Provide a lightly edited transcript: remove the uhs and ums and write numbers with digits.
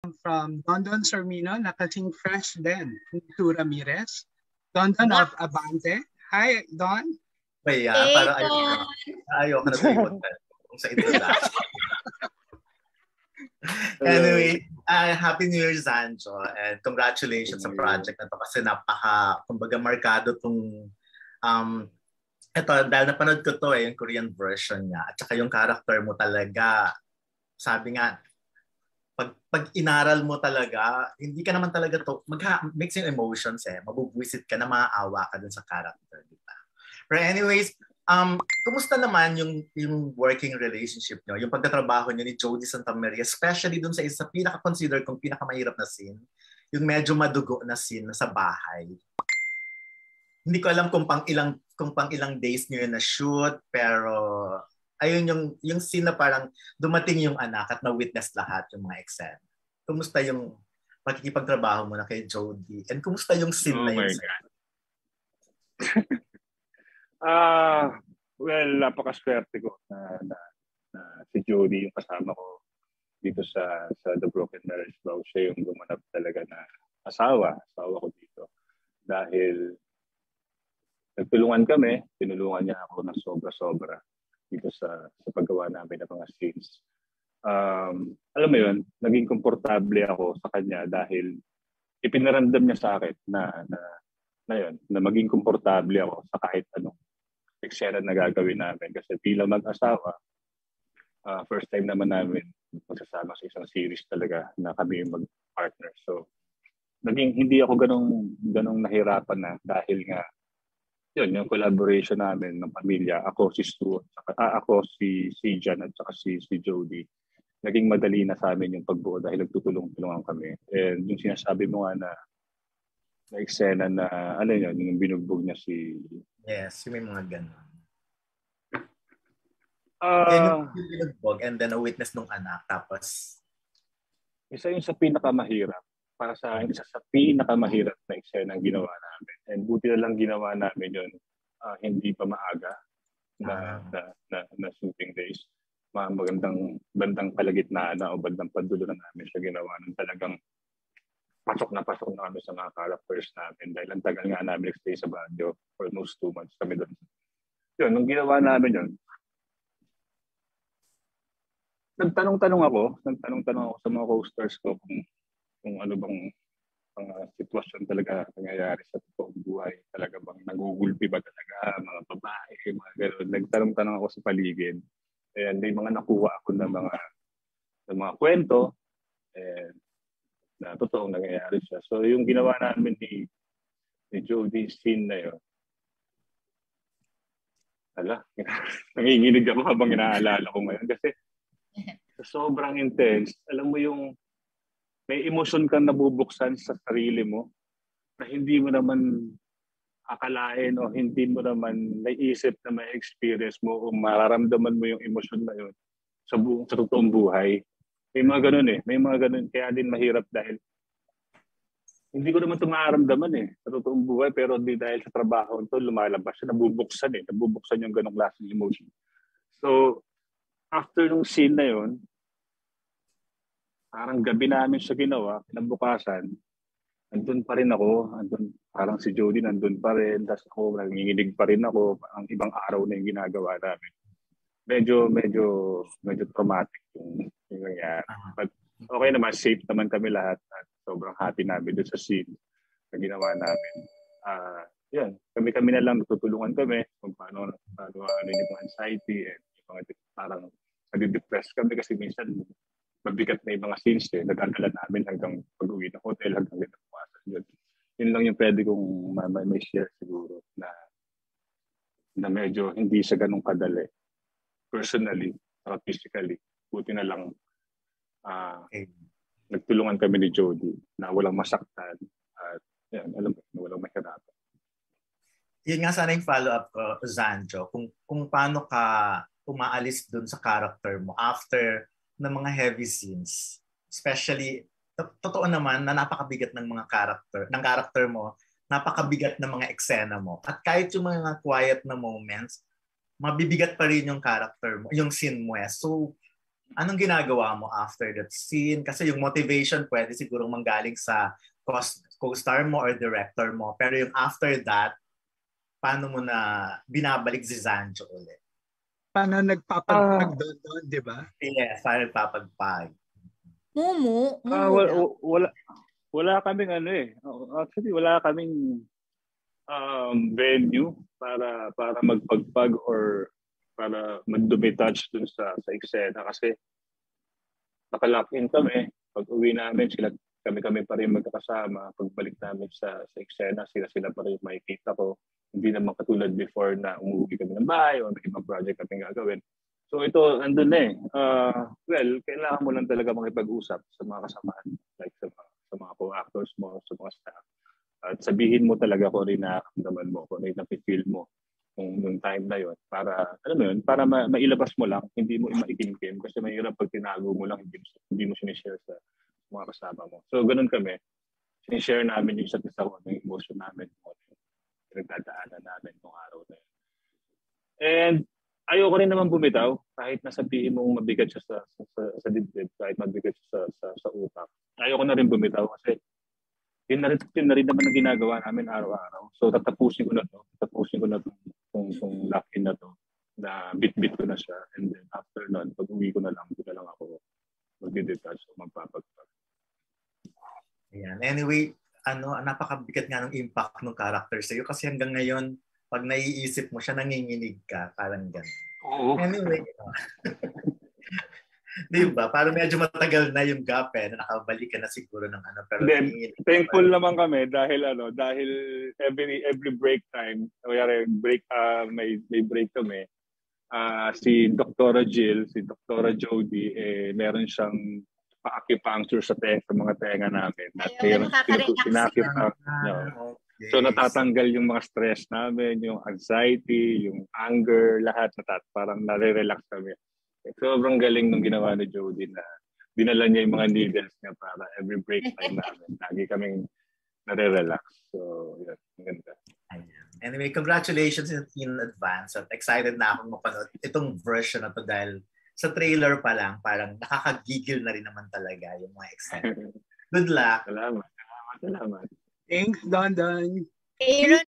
from Dondon Sormino, nakating fresh din. Nito Ramirez. Dondon of Abante. Hi, Don. Kaya, para ayoko na buiwan kung sa introduction. Anyway, Happy New Year, Zanjo. And congratulations sa project na to kasi kumbaga, markado tong ito, dahil napanood ko to yung Korean version niya. At saka yung character mo talaga, sabi nga, pag inaral mo talaga, hindi ka naman talaga to, mix yung emotions mabubwisit ka na maaawa ka dun sa character, di ba? But anyways, kumusta naman yung working relationship nyo, yung pagkatrabaho nyo ni Jody Santamaria, especially dun sa isa pinaka-consider kong pinakamahirap na scene, yung medyo madugo na scene sa bahay. Hindi ko alam kung pang ilang days niyo na shoot, pero ayun yung scene na parang dumating yung anak at na-witness lahat yung mga eksena. Kumusta yung pakikipagtrabaho mo na kay Jody? And kumusta yung scene na yun? Well, napakaswerte ko na si Jody yung kasama ko dito sa The Broken Marriage Vow. Siya yung gumanap talaga na asawa ko dito. Dahil nagtulungan kami, tinulungan niya ako ng sobra-sobra dito sa paggawa namin ng mga scenes. Alam mo yun, naging komportable ako sa kanya dahil ipinaramdam niya sa akin na maging komportable ako sa kahit anong eksena na gagawin namin. Kasi bilang mag-asawa, first time naman namin magsasama sa isang series talaga na kami yung mag-partner. So, hindi ako ganong nahirapan na dahil nga yun, yung collaboration namin ng pamilya, ako si Stu, ako si Jan at saka si Jody. Naging madali na sa amin yung pagbuo dahil nagtutulong-tulungan kami. And yung sinasabi mo nga na eksena na yung binugbog niya si... Yes, yung may mga ganun. Yung binugbog and then a witness nung anak, tapos... Isa yung sa pinakamahirap. Para sa akin, isa sa pinakamahirap na eksena ang ginawa namin. And buti na lang ginawa namin yun, hindi pa maaga na shooting days. Magandang bandang kalagitnaan na o bandang padulo na namin siya ginawa ng talagang pasok na kami sa mga characters namin dahil ang tagal nga namin nag-stay sa Baguio for almost 2 months kami doon. Yun, nung ginawa namin yun, nagtanong-tanong ako sa mga co-stars ko kung ano bang sitwasyon talaga nangyayari sa totoong buhay. Talaga bang nagugulpi ba talaga mga babae, mga gano'n. Nagtanong-tanong ako sa paligid. And may mga nakuha ako ng mga kwento na totoong nangyayari siya. So yung ginawa namin ni Jody scene na yun, nanginginig ako habang inaalala ko ngayon kasi sobrang intense. Alam mo yung may emosyon kang nabubuksan sa sarili mo na hindi mo naman akalain o hindi mo naman naisip na may experience mo o mararamdaman mo yung emosyon na yun sa totoong buhay. May mga ganun May mga ganun. Kaya din mahirap dahil hindi ko naman ito mararamdaman sa totoong buhay pero di dahil sa trabaho ito lumalabas siya, nabubuksan yung ganong klaseng emotion. So, after nung scene na yun, parang gabi namin siya ginawa, kinabukasan, andun pa rin ako, parang si Jody nandun pa rin, tapos ako, nanginginig pa rin ako, ang ibang araw na yung ginagawa namin. Medyo traumatic yung nangyari. But okay naman, safe naman kami lahat at sobrang happy namin doon sa scene na ginawa namin. Yan, kami na lang, natutulungan kami kung paano yung anxiety and yung mga parang nag-depress kami kasi minsan mabigat na yung mga scenes nagdadala namin hanggang pag-uwi ng hotel, hanggang ginabukasan. Yun lang yung pwede kong may share siguro na medyo hindi siya ganun kadali. Personally, physically, buti na lang nagtulungan kami ni Jody na walang masaktan at yan, alam mo, na walang mahirapan. Yun nga sana yung follow-up ko, Zanjo, kung paano ka umaalis dun sa character mo after ng mga heavy scenes. Especially, totoo naman na napakabigat ng mga character mo, napakabigat ng mga eksena mo. At kahit yung mga quiet na moments, mabibigat pa rin yung character mo, yung scene mo. So, Anong ginagawa mo after that scene? Kasi yung motivation pwede siguro manggaling sa co-star mo or director mo. Pero yung after that, paano mo na binabalik si Zanjo ulit? Paano nagpapagpag doon, di ba? Yes, paano nagpapagpag? Mumu wala kaming actually wala kaming venue para magpagpag or para mag-touch dun sa eksena kasi nakalock in kami. Pag uwi namin, kami pa rin magkakasama. Pagbalik namin sa eksena, sila pa rin makikita ko. Hindi naman katulad before na umuwi kami ng bahay o may ibang project kami gagawin. So ito, andun na kailangan mo lang talaga makipag-usap sa mga kasamahan, like sa mga co-actors mo, sa mga staff. At sabihin mo talaga kung rin nakakamdaman mo, kung rin nakifeel mo nung time na yon para para mailabas mo lang, hindi mo maikimkim kasi mahirap pag tinago mo lang, hindi mo sinishare sa mga kasama mo. So ganun kami, sinishare namin yung isa't isa ko, yung emotion namin, yung nagdadaanan namin nung araw na yun. And ayoko rin naman bumitaw kahit nasabihin mong mabigat siya sa dibdib, kahit mabigat siya sa utak. Ayoko na rin bumitaw kasi yun na rin naman ang ginagawa namin araw-araw. So tatapusin ko na tong lock-in na to, na bit-bit ko na siya, and then after nun, pag uwi ko na lang, doon na lang ako mag-detach o magpapagpag. Ayan. Anyway, napakabigat nga ng impact ng character sa'yo kasi hanggang ngayon, pag naiisip mo siya, nanginginig ka, parang gano'n. Oo. Anyway, di ba? Parang medyo matagal na yung gap na nakabalik ka na siguro ng Pero then, thankful naman kami dahil every break time, may break kami. Si Dr. Jill, si Dr. Jody, meron siyang pa-acupuncture sa mga tenga namin. At so natatanggal yung mga stress namin, yung anxiety, yung anger, lahat parang nare-relax kami. Sobrang galing nung ginawa ni Jody na dinala niya yung mga needles niya para every break time namin. Lagi kaming nare-relax. So, yun. Ganda. Anyway, congratulations in advance. At excited na akong mapanood itong version na to dahil sa trailer pa lang, parang nakakagigil na rin naman talaga yung mga excited. Good luck. Salamat. Thanks, Don. Aaron,